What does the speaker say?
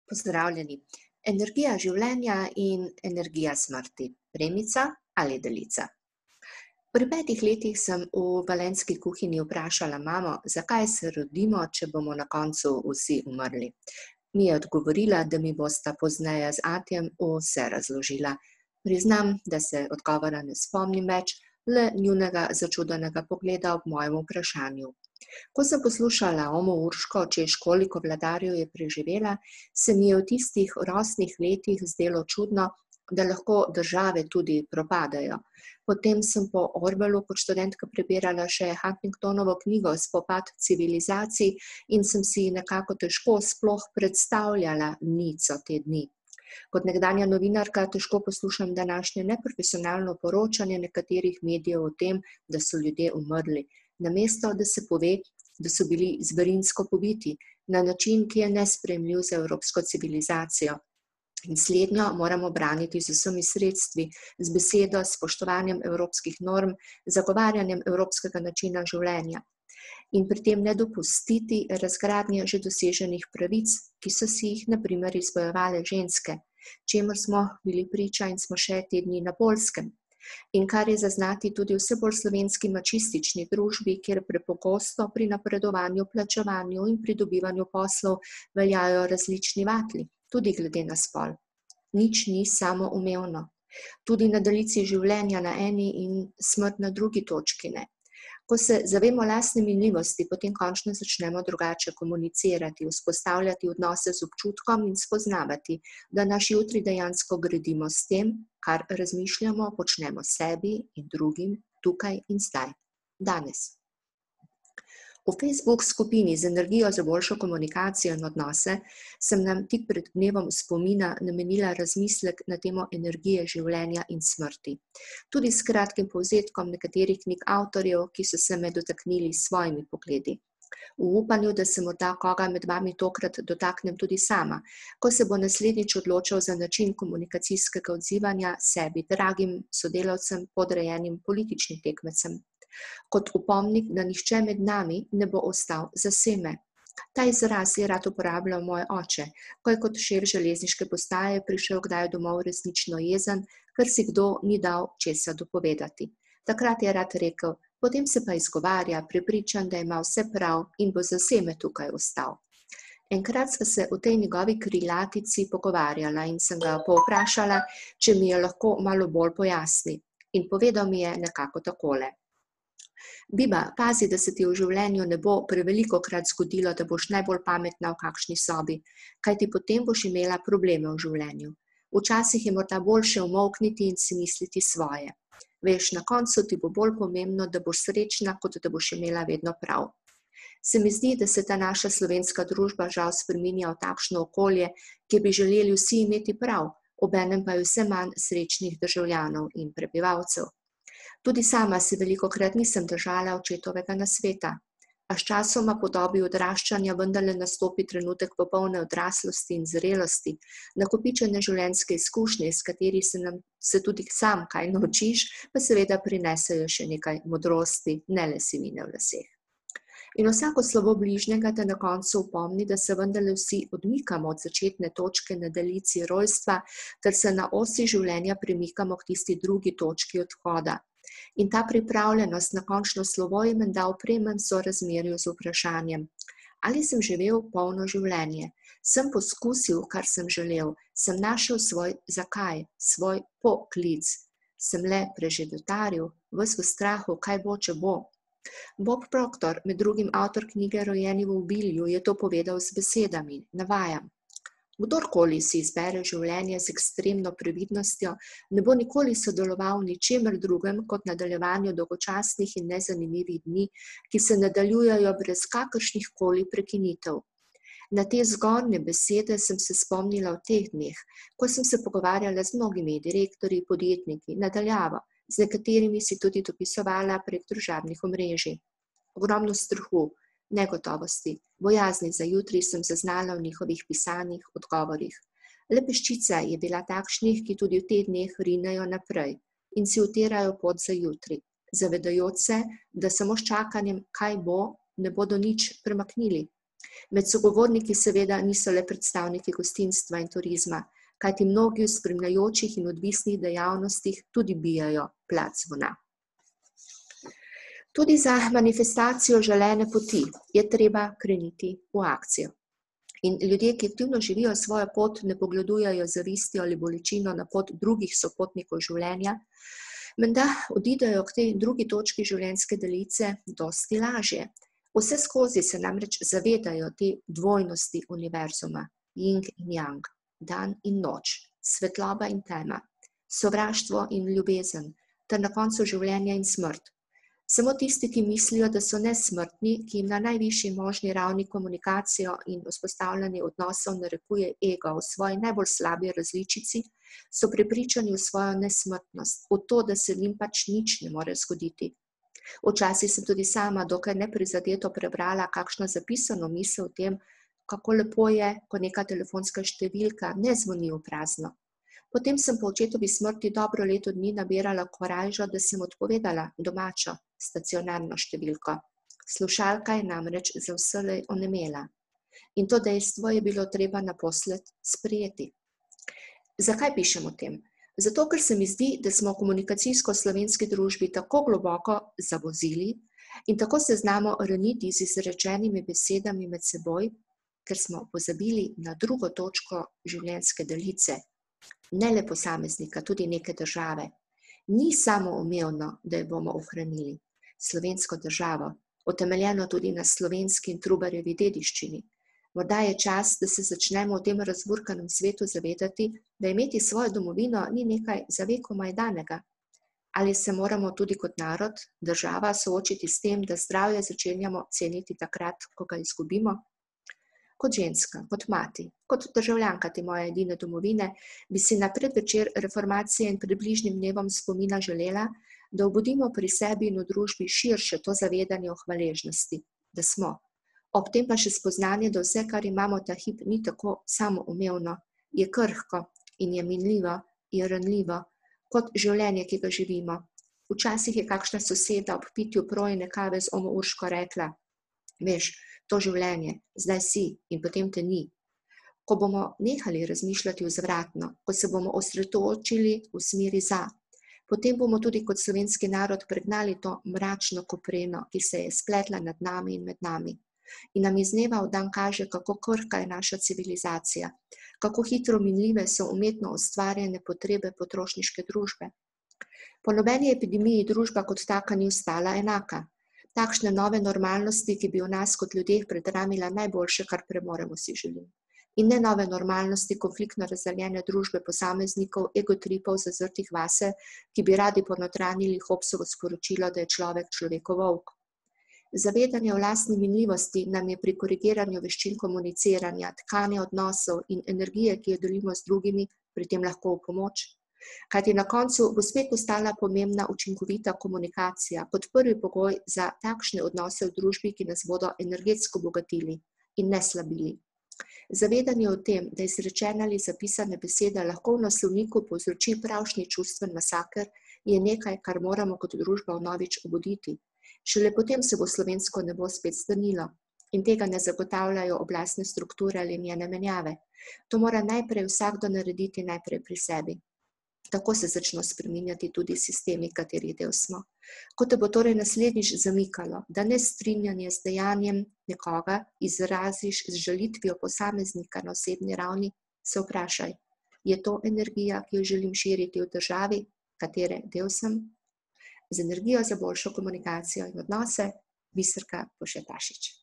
Pozdravljeni. Energija življenja in energija smrti. Premica ali delica? Pri 5 letih sem v valenski kuhinji vprašala mamo, zakaj se rodimo, če bomo na koncu vsi umrli. Mi je odgovorila, da mi bosta pozneje z atijem vse razložila. Priznam, da se odgovora ne spomnim več, le njunega začudenega pogleda ob mojem vprašanju. Ko sem poslušala Omo Urško, češ koliko vladarjev je preživela, se mi je v tistih rosnih letih zdelo čudno, da lahko države tudi propadajo. Potem sem po Orwellu kot študentka prebirala še Huntingtonovo knjigo Spopad civilizacij in sem si nekako težko sploh predstavljala nico te dni. Kot nekdanja novinarka težko poslušam današnje neprofesionalno poročanje nekaterih medijev o tem, da so ljudje umrli, namesto da se pove, da so bili zverinsko pobiti na način, ki je nesprejemljiv za evropsko civilizacijo. In slednjo moramo braniti z vsemi sredstvi, z besedo, s spoštovanjem evropskih norm, zagovarjanjem evropskega načina življenja. In pri tem ne dopustiti razgradnje že doseženih pravic, ki so si jih na primer izbojevale ženske, čemur smo bili priča in smo še te dni na Poljskem. In kar je zaznati tudi vse bolj slovenski mačistični družbi, kjer prepogosto pri napredovanju, plačevanju in pridobivanju poslov veljajo različni vatli, tudi glede na spol. Nič ni samoumevno. Tudi na delici življenja na eni in smrt na drugi točki ne. Ko se zavemo lastne minljivosti, potem končno začnemo drugače komunicirati, vzpostavljati odnose z občutkom in spoznavati, da naš jutri dejansko gradimo s tem, kar razmišljamo, počnemo sebi in drugim tukaj in zdaj, danes. V Facebook skupini z energijo za boljšo komunikacijo in odnose sem nam tik pred dnevom spomina namenila razmislek na temo energije življenja in smrti. Tudi s kratkim povzetkom nekaterih knjig avtorjev, ki so se me dotaknili s svojimi pogledi. V upanju, da se morda koga med vami tokrat dotaknem tudi sama, ko se bo naslednjič odločal za način komunikacijskega odzivanja sebi, dragim sodelavcem, podrejenim političnim tekmecem. Kot upomnik, da nihče med nami ne bo ostal za seme. Ta izraz je rad uporabljal moj oče, ko je kot šef železniške postaje prišel kdaj domov resnično jezen, ker si kdo ni dal česa dopovedati. Takrat je rad rekel, potem se pa izgovarja, prepričan, da ima vse prav in bo za seme tukaj ostal. Enkrat sva se v tej njegovi krilatici pogovarjala in sem ga povprašala, če mi je lahko malo bolj pojasni. In povedal mi je nekako takole. Biba, pazi, da se ti v življenju ne bo prevelikokrat zgodilo, da boš najbolj pametna v kakšni sobi, kajti potem boš imela probleme v življenju. Včasih je morda boljše umolkniti in si misliti svoje. Veš, na koncu ti bo bolj pomembno, da boš srečna, kot da boš imela vedno prav. Se mi zdi, da se ta naša slovenska družba žal spreminja v takšno okolje, kjer bi želeli vsi imeti prav, obenem pa je vse manj srečnih državljanov in prebivalcev. Tudi sama se velikokrat nisem držala očetovega nasveta, a sčasoma po dobi odraščanja vendarle nastopi trenutek popolne odraslosti in zrelosti, nakopičene življenjske izkušnje, s kateri se tudi sam kaj naučiš, pa seveda prinesejo še nekaj modrosti, ne le sivine v laseh. In vsako slovo bližnjega te na koncu upomni, da se vendarle vsi odmikamo od začetne točke na delici rojstva, ter se na osi življenja premikamo k tisti drugi točki odhoda. In ta pripravljenost na končno slovo je menda v premem sorazmerju z vprašanjem. Ali sem živel polno življenje? Sem poskusil, kar sem želel? Sem našel svoj zakaj, svoj poklic? Sem le preživetaril, ves v strahu, kaj bo, če bo? Bob Proctor, med drugim avtor knjige Rojeni v obilju, je to povedal z besedami, navajam. Kdorkoli si izbere življenje z ekstremno previdnostjo, ne bo nikoli sodeloval v ničemer drugem kot nadaljevanju dolgočasnih in nezanimivih dni, ki se nadaljujejo brez kakršnih koli prekinitev. Na te zgornje besede sem se spomnila v teh dneh, ko sem se pogovarjala z mnogimi direktorji, podjetniki, nadaljavo, z nekaterimi si tudi dopisovala prek družabnih omrežij. Ogromno strahu, negotovosti, bojazni za jutri sem zaznala v njihovih pisanih odgovorih. Le peščica je bila takšnih, ki tudi v teh dneh rinejo naprej in si utirajo pot za jutri, zavedajoč se, da samo s čakanjem, kaj bo, ne bodo nič premaknili. Med sogovorniki seveda niso le predstavniki gostinstva in turizma, kajti mnogi v spremljajočih in odvisnih dejavnostih tudi bijajo plat zvona. Tudi za manifestacijo želene poti je treba kreniti v akcijo. In ljudje, ki aktivno živijo svojo pot, ne pogledujejo z zavistjo ali bolečino na pot drugih sopotnikov življenja, menda odidejo k tej drugi točki življenjske daljice dosti lažje. Vseskozi se namreč zavedajo te dvojnosti univerzuma, yin in yang, dan in noč, svetloba in tema, sovraštvo in ljubezen, ter na koncu življenja in smrt. Samo tisti, ki mislijo, da so nesmrtni, ki jim na najvišji možni ravni komunikacijo in vzpostavljanje odnosov narekuje ego v svoji najbolj slabi različici, so prepričani v svojo nesmrtnost, v to, da se njim pač nič ne more zgoditi. Včasih sem tudi sama dokaj neprizadeto prebrala kakšno zapisano misel o tem, kako lepo je, ko neka telefonska številka ne zvoni v prazno. Potem sem po očetovi smrti dobro leto dni nabirala korajžo, da sem odpovedala domačo stacionarno številko. Slušalka je namreč za vselej onemela. In to dejstvo je bilo treba naposled sprejeti. Zakaj pišem o tem? Zato, ker se mi zdi, da smo v komunikacijsko-slovenski družbi tako globoko zavozili in tako se znamo raniti z izrečenimi besedami med seboj, ker smo pozabili na drugo točko življenjske daljice. Ne le posameznika, tudi neke države. Ni samoumevno, da jo bomo ohranili. Slovensko državo, utemeljeno tudi na slovenski in Trubarjevi dediščini. Morda je čas, da se začnemo v tem razburkanem svetu zavedati, da imeti svojo domovino ni nekaj za vekomaj danega. Ali se moramo tudi kot narod, država soočiti s tem, da zdravje začenjamo ceniti takrat, ko ga izgubimo? Kot ženska, kot mati, kot državljanka te moje edine domovine, bi si na predvečer reformacije in pred bližnjim dnevom spomina želela, da obudimo pri sebi in v družbi širše to zavedanje o hvaležnosti, da smo. Ob tem pa še spoznanje, da vse, kar imamo ta hip, ni tako samoumevno, je krhko in je minljivo, je ranljivo, kot življenje, ki ga živimo. Včasih je kakšna soseda ob pitju projine kave z omo Urško rekla: veš, to življenje, zdaj si in potem te ni. Ko bomo nehali razmišljati vzvratno, ko se bomo osredotočili v smeri za, potem bomo tudi kot slovenski narod pregnali to mračno kopreno, ki se je spletla nad nami in med nami. In nam iz dneva v dan kaže, kako krhka je naša civilizacija, kako hitro minljive so umetno ustvarjene potrebe potrošniške družbe. Po nobeni epidemiji družba kot taka ni ostala enaka. Takšne nove normalnosti, ki bi v nas kot ljudeh predramila najboljše, kar premoremo, si želim. In ne nove normalnosti konfliktno razdeljene družbe posameznikov, egotripov zazrtih vase, ki bi radi ponotranili Hobbesovo sporočilo, da je človek človekov volk. Zavedanje o lastni minljivosti nam je pri korigiranju veščin komuniciranja, tkanja odnosov in energije, ki jo delimo z drugimi, pri tem lahko v pomoč. Kajti na koncu bo spet postala pomembna učinkovita komunikacija kot prvi pogoj za takšne odnose v družbi, ki nas bodo energetsko bogatili in ne slabili. Zavedanje o tem, da izrečene ali zapisane besede lahko v naslovniku povzroči pravšnji čustven masaker, je nekaj, kar moramo kot družba vnovič obuditi. Šele potem se bo slovensko nebo spet stanilo in tega ne zagotavljajo oblastne strukture ali njene menjave. To mora najprej vsakdo narediti najprej pri sebi. Tako se začno spreminjati tudi sistemi, katerih del smo. Ko te bo torej naslednjič zamikalo, da nestrinjanje z dejanjem nekoga izraziš z žalitvijo posameznika na osebni ravni, se vprašaj, je to energija, ki jo želim širiti v državi, katere del sem? Z energijo za boljšo komunikacijo in odnose, Biserka Pošetašič.